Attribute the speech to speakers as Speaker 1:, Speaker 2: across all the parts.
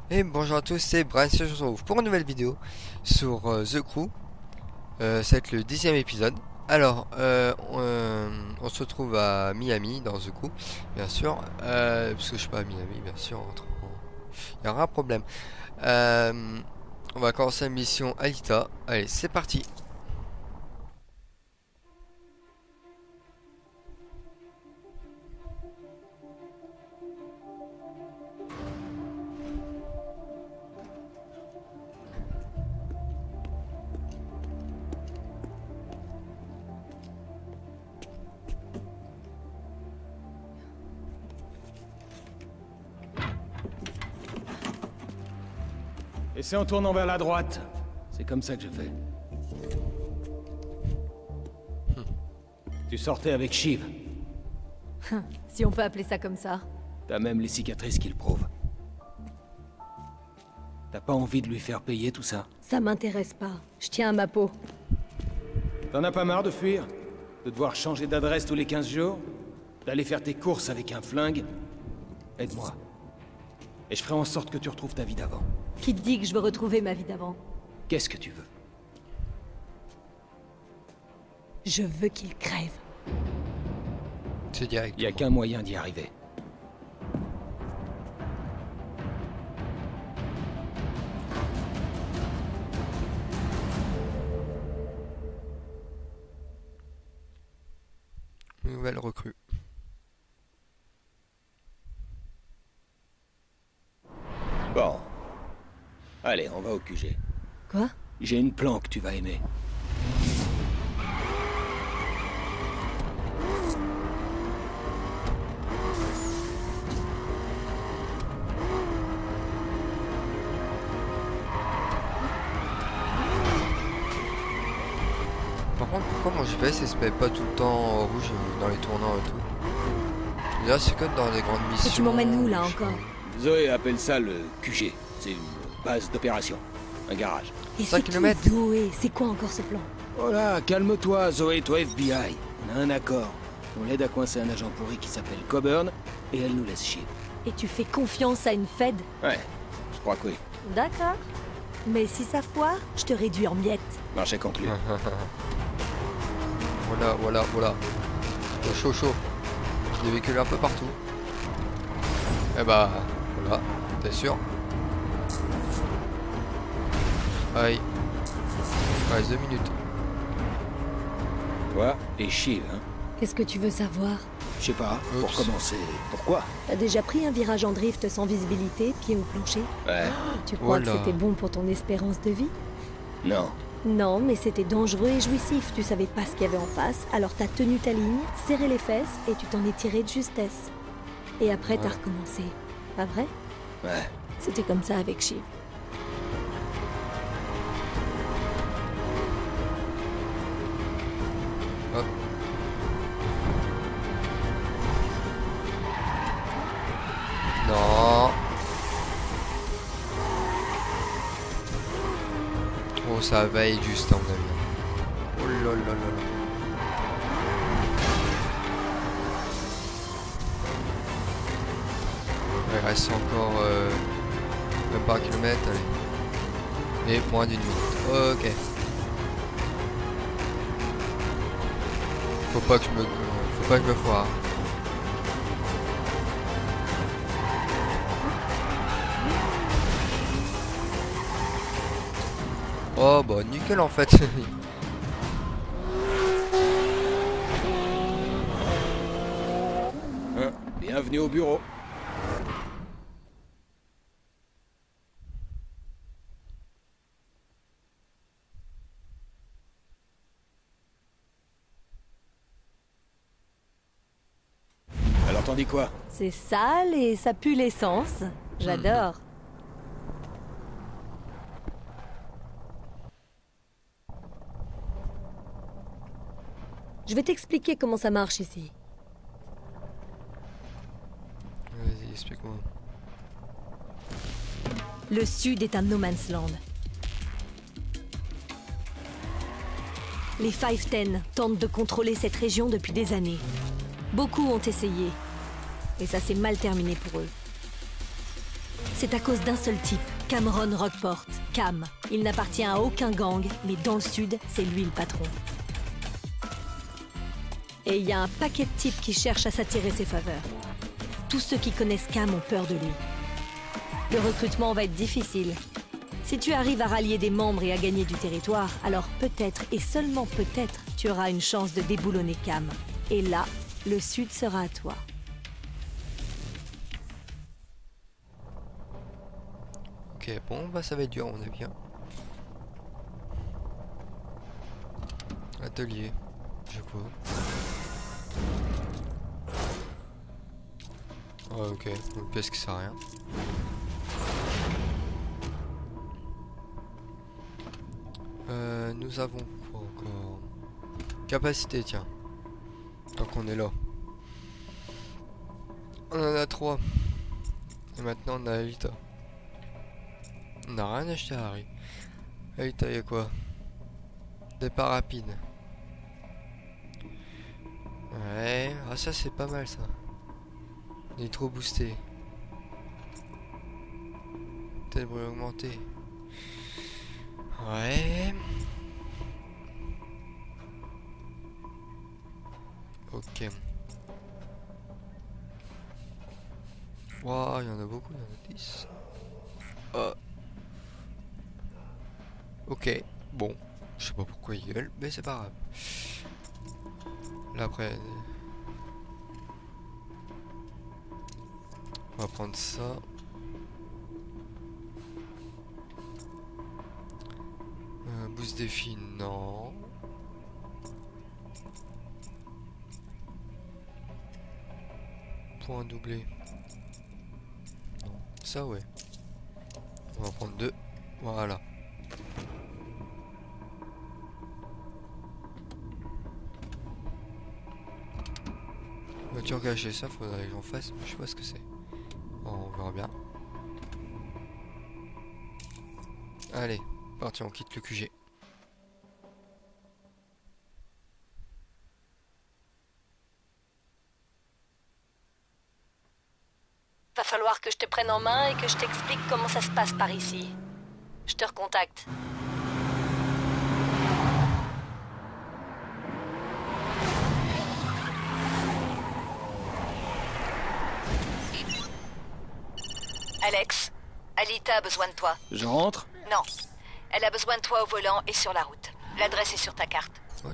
Speaker 1: Et bonjour à tous, c'est Brian, je vous retrouve pour une nouvelle vidéo sur The Crew. Ça va être le 10e épisode. Alors, on se retrouve à Miami, dans The Crew, bien sûr. Parce que je suis pas à Miami, bien sûr, il y aura un problème. On va commencer la mission Alita. Allez, c'est parti.
Speaker 2: Et c'est en tournant vers la droite. C'est comme ça que je fais. Tu sortais avec Shiv.
Speaker 3: Si on peut appeler ça comme ça.
Speaker 2: T'as même les cicatrices qui le prouvent. T'as pas envie de lui faire payer tout ça?
Speaker 3: Ça m'intéresse pas. Je tiens à ma peau.
Speaker 2: T'en as pas marre de fuir? De devoir changer d'adresse tous les 15 jours? D'aller faire tes courses avec un flingue? Aide-moi. Et je ferai en sorte que tu retrouves ta vie d'avant.
Speaker 3: Qui te dit que je veux retrouver ma vie d'avant?
Speaker 2: Qu'est-ce que tu veux?
Speaker 3: Je veux qu'il crève.
Speaker 1: C'est direct.
Speaker 2: Il y a qu'un moyen d'y arriver.
Speaker 1: Nouvelle recrue.
Speaker 2: Bon. Allez, on va au QG.
Speaker 3: Quoi?
Speaker 2: J'ai une plan que tu vas aimer.
Speaker 1: Par contre, pourquoi mon GPS il se met pas tout le temps en rouge dans les tournants et tout? Là, c'est comme dans les grandes missions.
Speaker 3: Et tu m'emmènes où là encore?
Speaker 2: Zoé appelle ça le QG. C'est une base d'opération. Un garage.
Speaker 3: Et
Speaker 1: 5
Speaker 3: c'est
Speaker 1: kilomètres.
Speaker 3: qui Zoé? C'est quoi encore ce plan?
Speaker 2: Oh là, calme-toi, Zoé, toi FBI. On a un accord. On l'aide à coincer un agent pourri qui s'appelle Coburn, et elle nous laisse chier.
Speaker 3: Et tu fais confiance à une Fed?
Speaker 2: Ouais, je crois que oui.
Speaker 3: D'accord. Mais si ça foire, je te réduis en miettes.
Speaker 2: Marché conclu.
Speaker 1: Voilà. Chaud. Des véhicules un peu partout. Et bah, voilà, t'es sûr? Aïe. Ouais, 2 minutes.
Speaker 2: Toi et Shiv, hein.
Speaker 3: Qu'est-ce que tu veux savoir?
Speaker 2: Je sais pas, pour
Speaker 1: Oups.
Speaker 2: commencer. Pourquoi?
Speaker 3: T'as déjà pris un virage en drift sans visibilité, pied au plancher?
Speaker 2: Ouais.
Speaker 3: Tu crois que
Speaker 1: Oh là.
Speaker 3: c'était bon pour ton espérance de vie?
Speaker 2: Non.
Speaker 3: Non, mais c'était dangereux et jouissif. Tu savais pas ce qu'il y avait en face, alors t'as tenu ta ligne, serré les fesses et tu t'en es tiré de justesse. Et après, t'as recommencé. Pas vrai?
Speaker 2: Ouais.
Speaker 3: C'était comme ça avec Shiv.
Speaker 1: Hop. Non. Oh, ça va être juste à mon avis. Oh là là là là. Il reste encore même pas un kilomètre, allez. Et moins d'une minute. Ok. Faut pas que je me foire. Oh bah nickel en fait.
Speaker 2: Hein, bienvenue au bureau. Alors t'en dis quoi?
Speaker 3: C'est sale et ça pue l'essence. J'adore. Je vais t'expliquer comment ça marche ici.
Speaker 1: Vas-y, explique-moi.
Speaker 3: Le Sud est un no man's land. Les 510 tentent de contrôler cette région depuis des années. Beaucoup ont essayé. Et ça s'est mal terminé pour eux. C'est à cause d'un seul type, Cameron Rockport. Cam. Il n'appartient à aucun gang, mais dans le sud, c'est lui le patron. Et il y a un paquet de types qui cherchent à s'attirer ses faveurs. Tous ceux qui connaissent Cam ont peur de lui. Le recrutement va être difficile. Si tu arrives à rallier des membres et à gagner du territoire, alors peut-être, et seulement peut-être, tu auras une chance de déboulonner Cam. Et là, le sud sera à toi.
Speaker 1: Ok, bon, bah ça va être dur, on est bien. Atelier. J'ai quoi? Ah, ok, une pièce qui sert à rien. Nous avons quoi encore? Capacité, tiens. Tant qu'on est là. On en a 3. Et maintenant on a Alita. On n'a rien acheté à Harry. Alita, y'a quoi? Départ rapide. Ouais, ah ça c'est pas mal ça. Nitro boosté. Tel bruit augmenté. Ouais. Ok. Waouh, il y en a beaucoup, il y en a 10. Oh. Ok, bon. Je sais pas pourquoi il gueule, mais c'est pas grave. Là après... On va prendre ça. Boost défi, non. Point doublé. Non. Ça, ouais. On va prendre 2. Voilà. Voiture cachée, ça faudrait que j'en fasse, mais je sais pas ce que c'est. Bon, on verra bien. Allez, parti, on quitte le QG.
Speaker 3: Va falloir que je te prenne en main et que je t'explique comment ça se passe par ici. Je te recontacte.
Speaker 4: Alex, Alita a besoin de toi.
Speaker 2: Je rentre?
Speaker 4: Non, elle a besoin de toi au volant et sur la route. L'adresse est sur ta carte.
Speaker 1: What?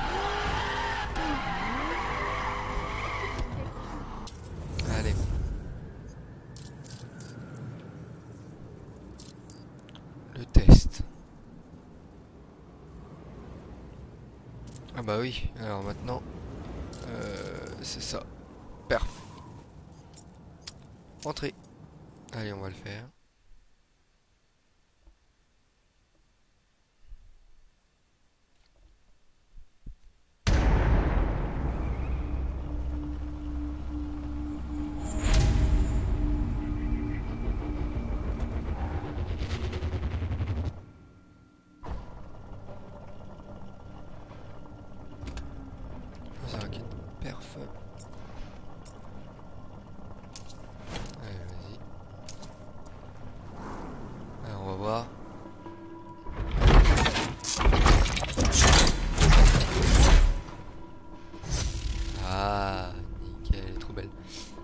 Speaker 1: Allez. Le test. Ah bah oui, alors maintenant, c'est ça. Perf. Entrée. Allez, on va le faire. Ça raquette. Perf. Allez, vas-y. Alors, on va voir. Ah, nickel, elle est trop belle.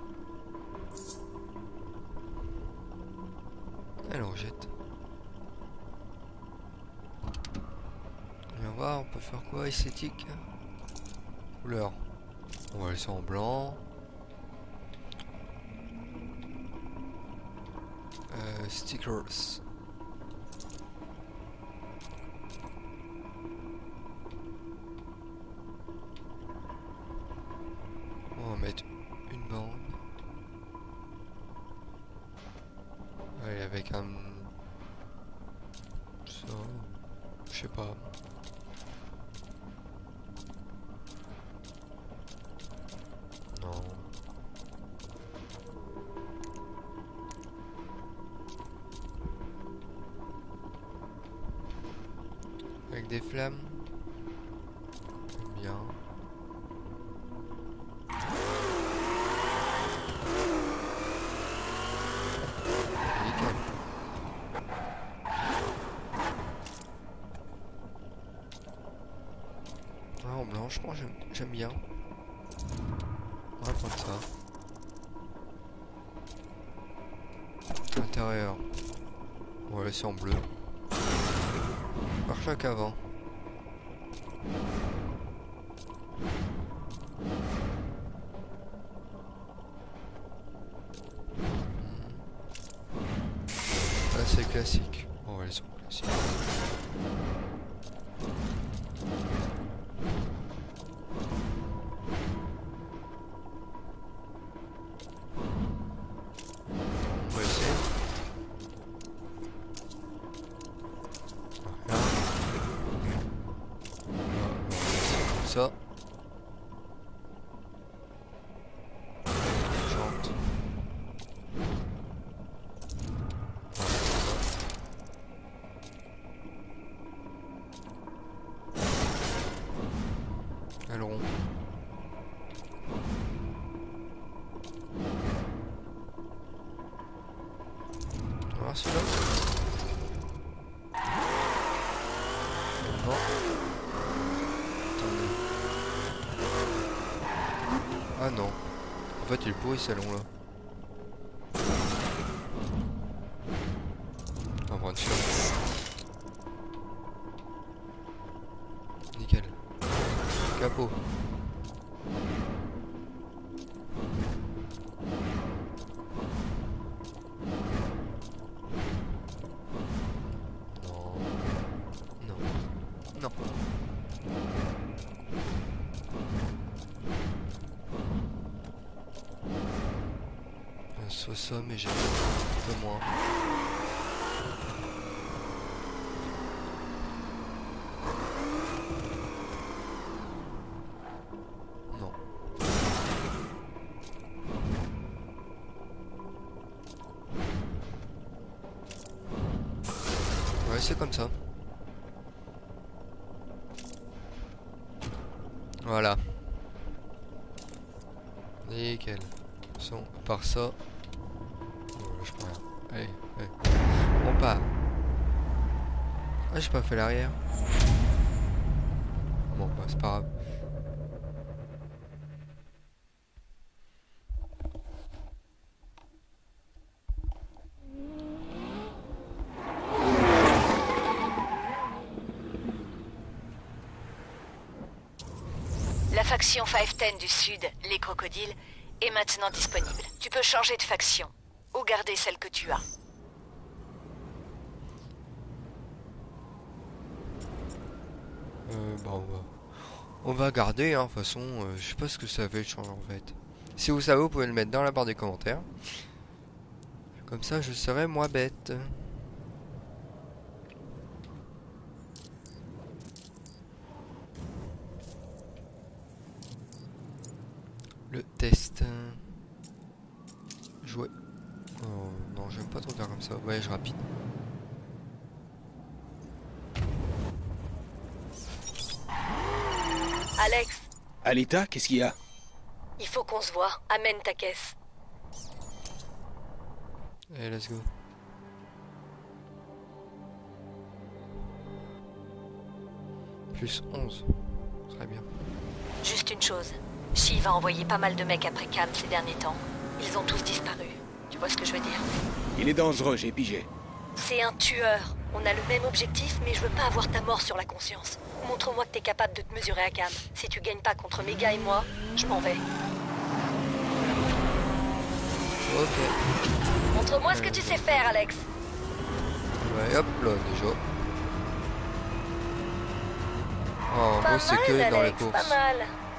Speaker 1: Allez, on jette. On va voir, on peut faire quoi? Esthétique. Couleur. On va laisser en blanc. Stickers. On va mettre une bande. Allez, avec un... Ça... Je sais pas. Non. Avec des flammes. Bien. En blanc, je pense que j'aime bien. On va prendre ça. L'intérieur. On va laisser en bleu. Pare-choc qu'avant. Là c'est classique. On va laisser en classique. On va essayer. Voilà. Comme ça. Chante. Aileron. On va voir celui-là. Bon. Attendez. Ah non. En fait il est pourri ce salon là. On va prendre celui-là. Nickel. Capot. Non. Non. Non. Soit ça, mais j'ai un peu moins. Non. Ouais, c'est comme ça. Voilà. Nickel. Son, à part ça. Je prends rien. Allez, allez. On part. Ah, j'ai pas fait l'arrière. Bon, bah, c'est pas grave.
Speaker 4: La faction 510 du Sud, les crocodiles, est maintenant disponible. Tu peux changer de faction ou garder celle que tu as.
Speaker 1: Bah on va garder, hein, de toute façon, je sais pas ce que ça fait le changer en fait. Si vous savez, vous pouvez le mettre dans la barre des commentaires. Comme ça, je serai moins bête. Le test. Jouer. Oh, non, j'aime pas trop faire comme ça. Voyage rapide.
Speaker 3: Alex,
Speaker 2: Alita, qu'est-ce qu'il y a?
Speaker 3: il faut qu'on se voit. Amène ta caisse.
Speaker 1: Allez, let's go. Plus 11. Très bien.
Speaker 3: Juste une chose. Shiv a envoyé pas mal de mecs après Cam ces derniers temps. Ils ont tous disparu. Tu vois ce que je veux dire?
Speaker 2: Il est dangereux, j'ai pigé.
Speaker 3: C'est un tueur. On a le même objectif, mais je veux pas avoir ta mort sur la conscience. Montre-moi que t'es capable de te mesurer à Cam. Si tu gagnes pas contre Mega et moi, je m'en vais.
Speaker 1: Ok.
Speaker 3: Montre-moi ce que tu sais faire, Alex.
Speaker 1: Ouais, hop là, déjà. Oh, en
Speaker 3: Pas
Speaker 1: gros, c'est
Speaker 3: mal,
Speaker 1: que dans les
Speaker 3: Alex,
Speaker 1: courses.
Speaker 3: pas mal.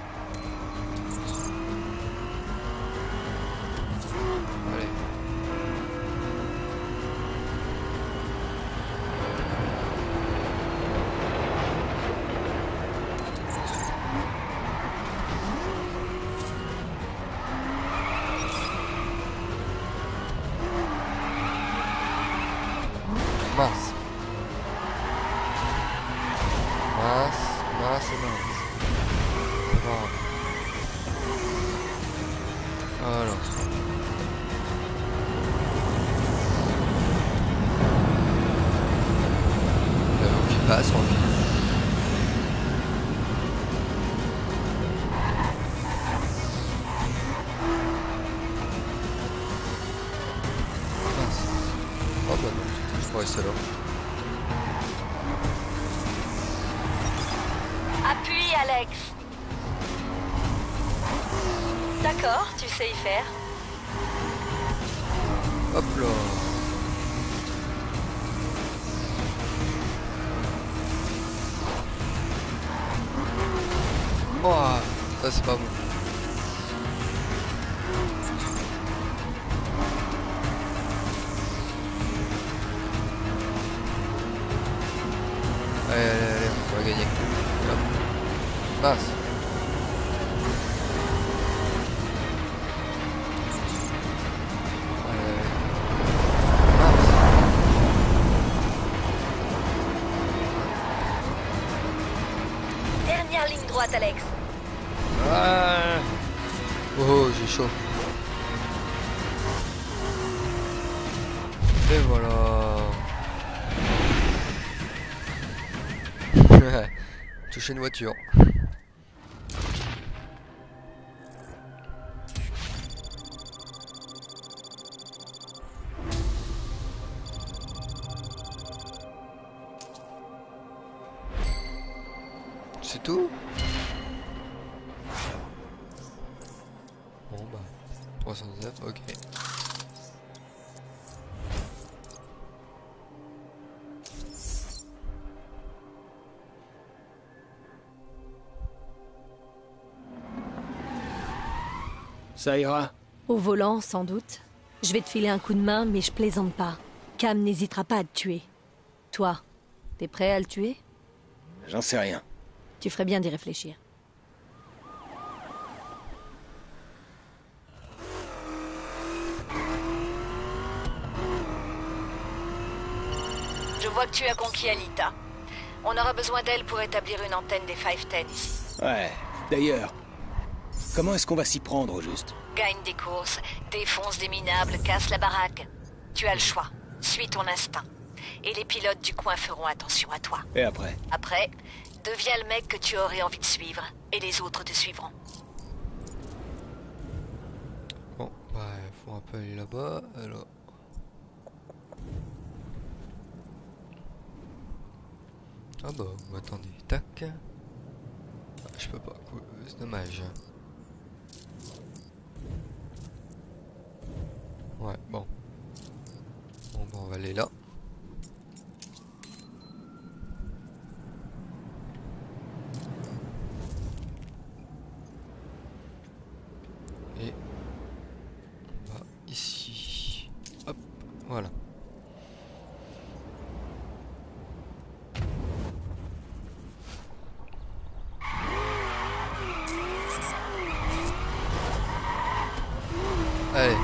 Speaker 1: Allez. Mince. Mince et mince. C'est pas grave. Alors. L'avion qui passe en ville.
Speaker 4: Alex. D'accord, tu sais y faire.
Speaker 1: Hop là. Oh, ça c'est pas bon. Allez, allez, allez, on va gagner. Hop. Passe.
Speaker 4: Dernière ligne droite, Alex.
Speaker 1: Ah. Oh, j'ai chaud. Et voilà. Toucher une voiture. C'est tout? Bon bah 319, ok.
Speaker 2: Ça ira.
Speaker 3: Au volant, sans doute. Je vais te filer un coup de main, mais je plaisante pas. Cam n'hésitera pas à te tuer. Toi, t'es prêt à le tuer?
Speaker 2: J'en sais rien.
Speaker 3: Tu ferais bien d'y réfléchir.
Speaker 4: Je vois que tu as conquis Alita. On aura besoin d'elle pour établir une antenne des 510 ici.
Speaker 2: Ouais. D'ailleurs, comment est-ce qu'on va s'y prendre au juste?
Speaker 4: Gagne des courses, défonce des minables, casse la baraque. Tu as le choix. Suis ton instinct. Et les pilotes du coin feront attention à toi.
Speaker 2: Et après?
Speaker 4: Après, deviens le mec que tu aurais envie de suivre. Et les autres te suivront.
Speaker 1: Bon, bah il faut un peu aller là-bas, alors. Ah bah, attendez, tac. Ah, je peux pas, c'est dommage. Ouais, bon. Bon, bah on va aller là. Et on va ici. Hop, voilà. Allez.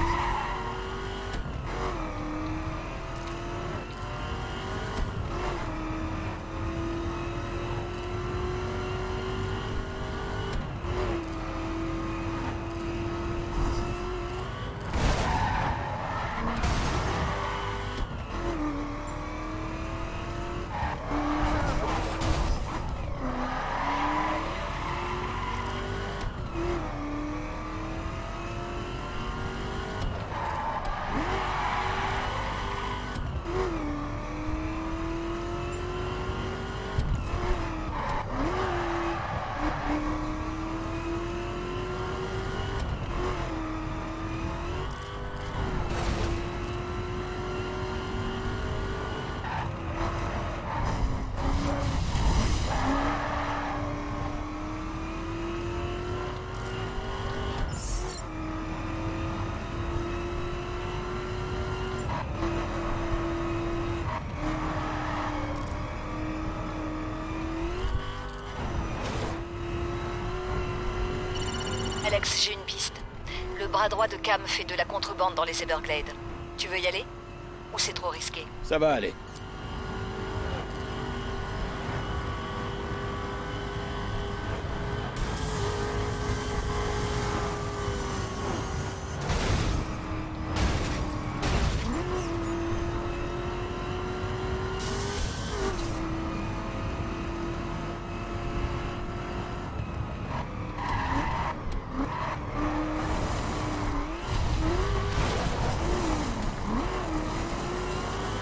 Speaker 4: Alex, j'ai une piste. Le bras droit de Cam fait de la contrebande dans les Everglades. Tu veux y aller? Ou c'est trop risqué?
Speaker 2: Ça va aller.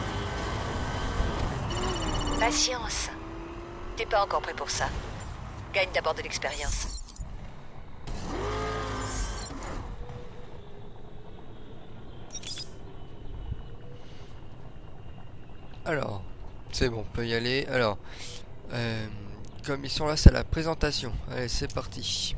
Speaker 4: Patience. T'es pas encore prêt pour ça. Gagne d'abord de l'expérience.
Speaker 1: Alors, c'est bon, on peut y aller. Alors, comme ils sont là, c'est la présentation. Allez, c'est parti.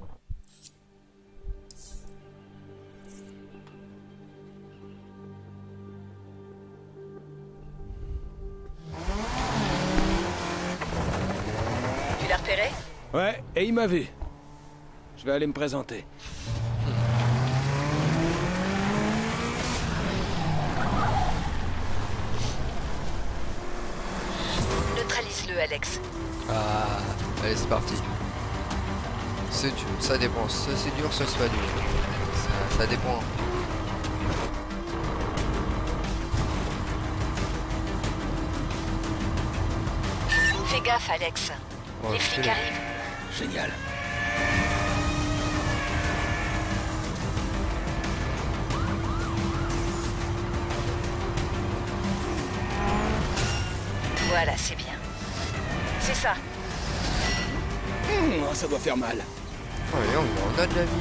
Speaker 4: Tu l'as repéré?
Speaker 2: Ouais, et il m'a vu. Je vais aller me présenter.
Speaker 4: Neutralise-le, Alex.
Speaker 1: Ah, allez, c'est parti. C'est dur, ça dépend. Ça c'est dur, ça c'est pas dur. Ça dépend.
Speaker 4: Fais gaffe, Alex.
Speaker 1: Oh,
Speaker 4: Les flics arrivent.
Speaker 2: Génial.
Speaker 4: Voilà, c'est bien. C'est ça.
Speaker 2: Ça doit faire mal.
Speaker 1: Ouais, on a de la vie.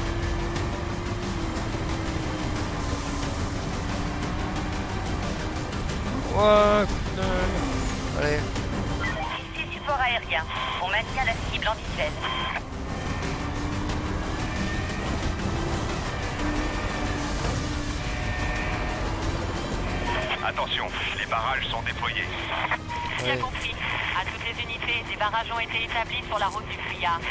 Speaker 1: Ouais, allez.
Speaker 5: Ici support aérien. On maintient la cible en visuel.
Speaker 6: Attention, les barrages sont déployés.
Speaker 5: Bien compris. À toutes les unités, des barrages ont été établis sur la route du Fuyard.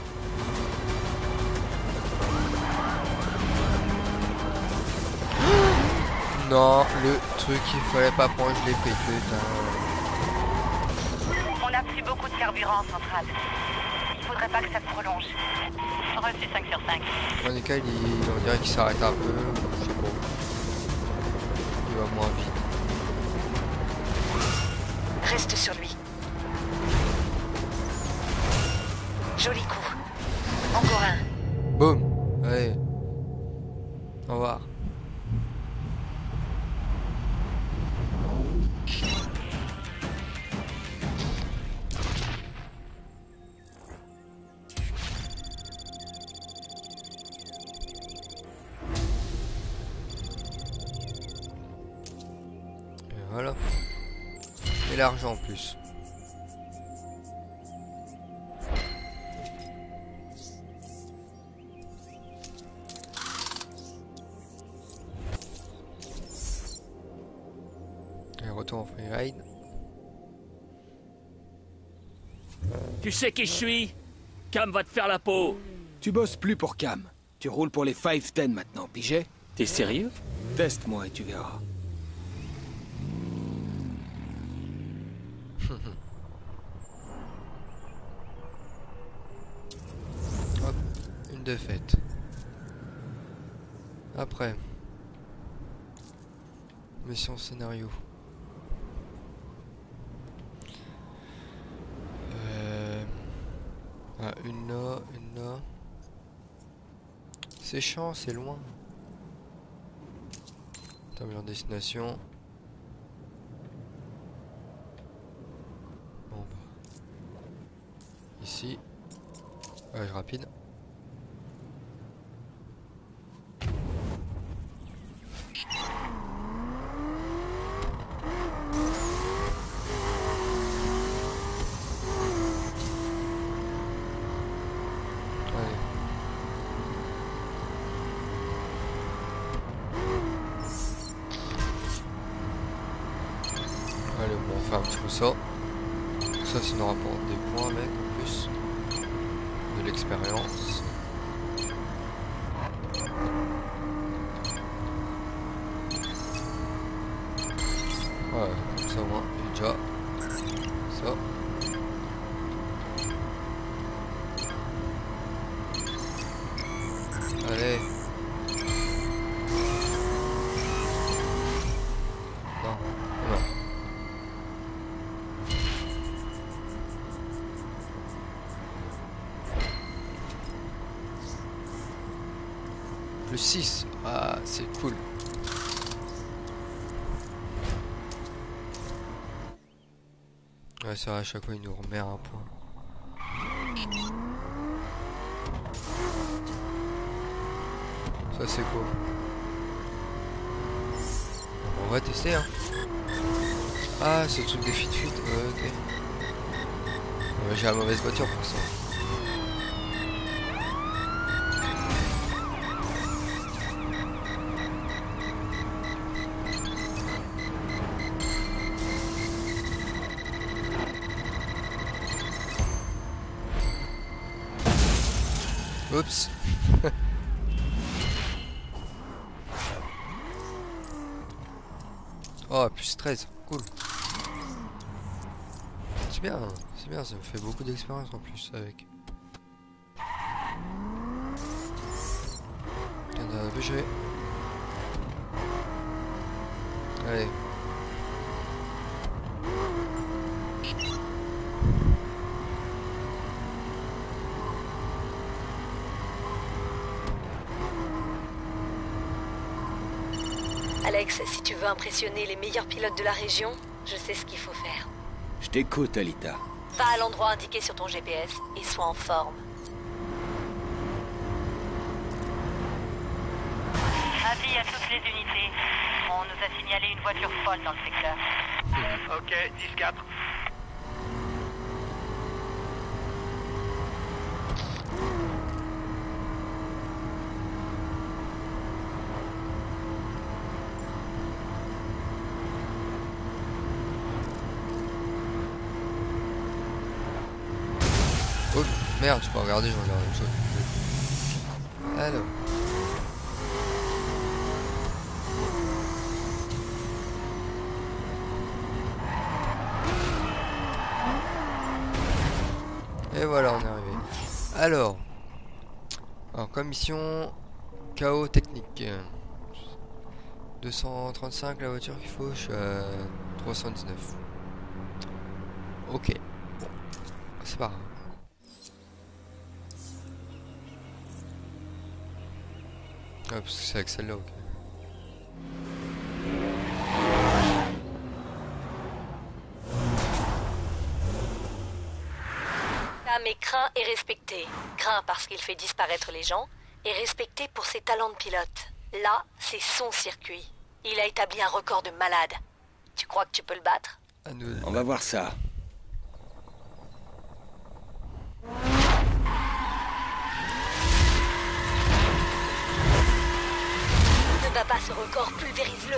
Speaker 1: Non, le truc qu'il fallait pas prendre, je l'ai pris, putain.
Speaker 5: On n'a plus beaucoup de carburant en centrale. Il faudrait pas que ça se prolonge. Reçu 5 sur 5.
Speaker 1: Monica, on dirait qu'il s'arrête un peu, je sais pas. Il va moins vite.
Speaker 4: Reste sur lui. Joli coup. Encore un.
Speaker 1: Boum. Allez. Au revoir. Et voilà. Et l'argent en plus. Et retour en freeride.
Speaker 7: Tu sais qui je suis? Cam va te faire la peau.
Speaker 2: Tu bosses plus pour Cam. Tu roules pour les 510 maintenant, pigé?
Speaker 7: T'es sérieux?
Speaker 2: Teste-moi et tu verras.
Speaker 1: Hop, une défaite. Après. Mission scénario. Ah, une là, une là. C'est chiant, c'est loin. Terminer en destination. Bon bah. Ici. Voyage rapide. Allez. Allez, bon, on fait un petit peu ça. Ça, ça nous rapporte des points avec en plus. De l'expérience. Ouais, comme ça au moins, j'ai déjà ça. Allez. Non, non. Plus 6. Ah, c'est cool. Ouais, ça à chaque fois il nous remet un point. Ça c'est quoi? On va tester hein. Ah c'est le truc des fit. Ok. J'ai la mauvaise voiture pour ça. Oups. Oh, plus 13, cool. C'est bien, ça me fait beaucoup d'expérience en plus avec. Tiens, un peu joué. Allez.
Speaker 3: Alex, si tu veux impressionner les meilleurs pilotes de la région, je sais ce qu'il faut faire.
Speaker 2: Je t'écoute, Alita.
Speaker 3: Va à l'endroit indiqué sur ton GPS et sois en forme.
Speaker 5: Avis à toutes les unités. On nous a signalé une voiture folle dans le secteur.
Speaker 6: Ok, 10-4.
Speaker 1: Oh merde, je peux regarder, je regarde une chose. Alors. Et voilà, on est arrivé. Alors comme mission, chaos technique. 235 la voiture qu'il faut, je suis à 319. Ok, bon, c'est pas grave. Ah, parce que c'est avec celle-là, ok.
Speaker 3: Sam est craint et respecté. Craint parce qu'il fait disparaître les gens, et respecté pour ses talents de pilote. Là, c'est son circuit. Il a établi un record de malade. Tu crois que tu peux le battre?
Speaker 2: On va voir ça.
Speaker 3: Ne bats pas ce record, pulvérise-le.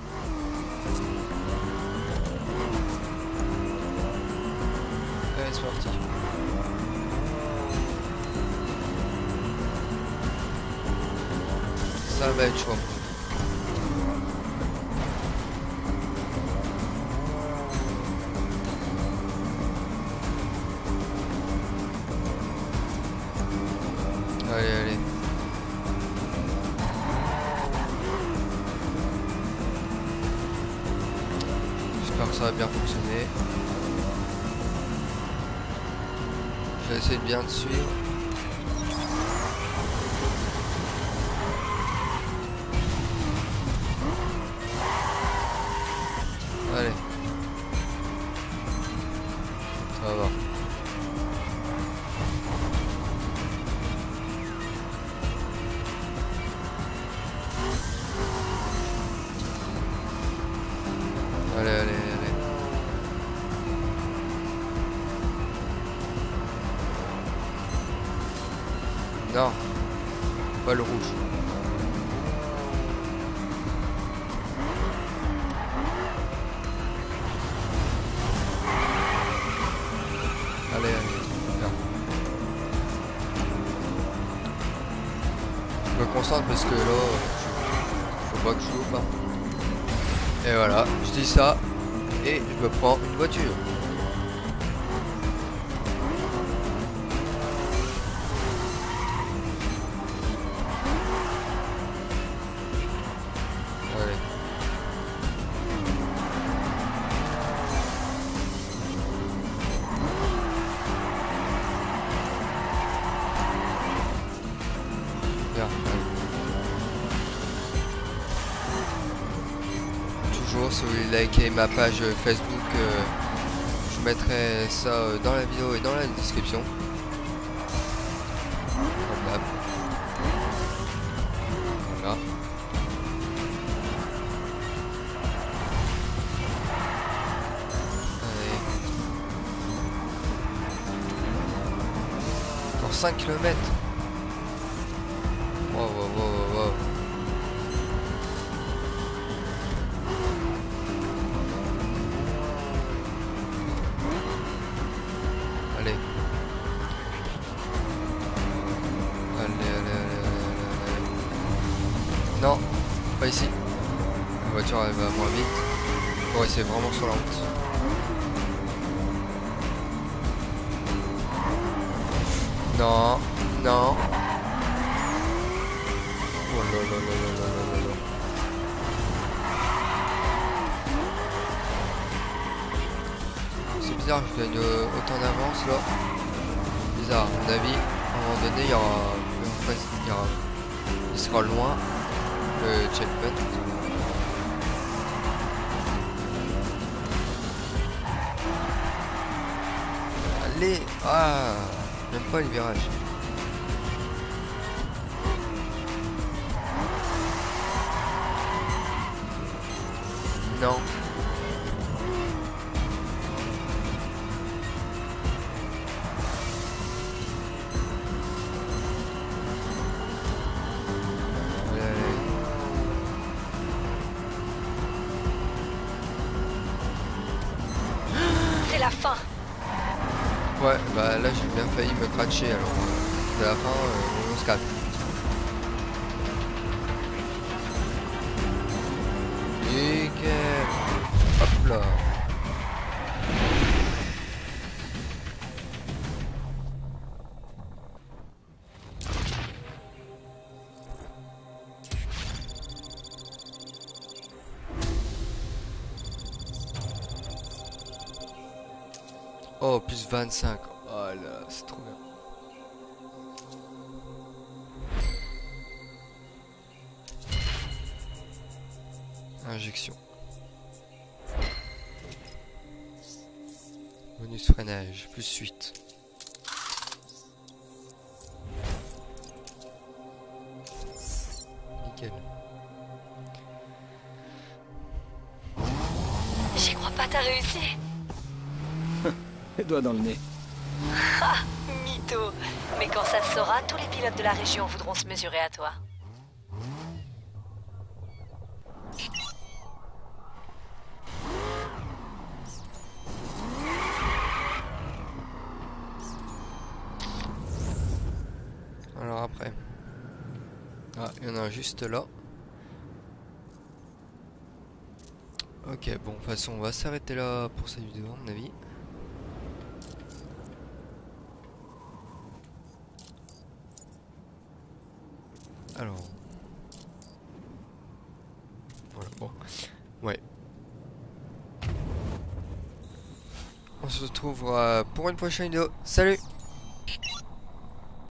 Speaker 1: Allez, c'est parti. Ça va être chaud. Allez, allez. J'espère que ça va bien fonctionner. Je vais essayer de bien te suivre. Allez. Ça va. Allez, allez, allez. Non. Pas le rouge. Allez, allez. Bien. Je me concentre parce que là, faut pas que je loupe. Et voilà, je dis ça et je me prends une voiture. Allez. Bien, allez. Toujours, si vous voulez liker ma page Facebook, je mettrai ça dans la vidéo et dans la description. Comme d'hab. Voilà. Allez. Encore 5 km. Wow, wow, wow, wow, wow. Allez. Allez. Non, pas ici. La voiture elle va moins vite. Ouais, c'est vraiment sur la route. Non, non. Oh là là là là là là là. C'est bizarre, je gagne autant d'avance là. Bizarre, à mon avis, à un moment donné, il sera loin le checkpoint. Allez, ah, même pas les virages. Non.
Speaker 3: C'est la fin.
Speaker 1: Ouais, bah là j'ai bien failli me cratcher alors. À la fin, on se calme. Nickel. Hop là. Oh, plus 25. Oh là, c'est trop bien. Injection. Bonus freinage, plus 8. Nickel.
Speaker 3: J'y crois pas, t'as réussi.
Speaker 2: Les doigts dans le nez.
Speaker 3: Ah, mytho. Mais quand ça se saura, tous les pilotes de la région voudront se mesurer à toi.
Speaker 1: Alors après. Ah, il y en a un juste là. Ok, bon, de toute façon, on va s'arrêter là pour cette vidéo, à mon avis. Alors. Voilà, bon. Ouais. On se retrouvera pour une prochaine vidéo. Salut!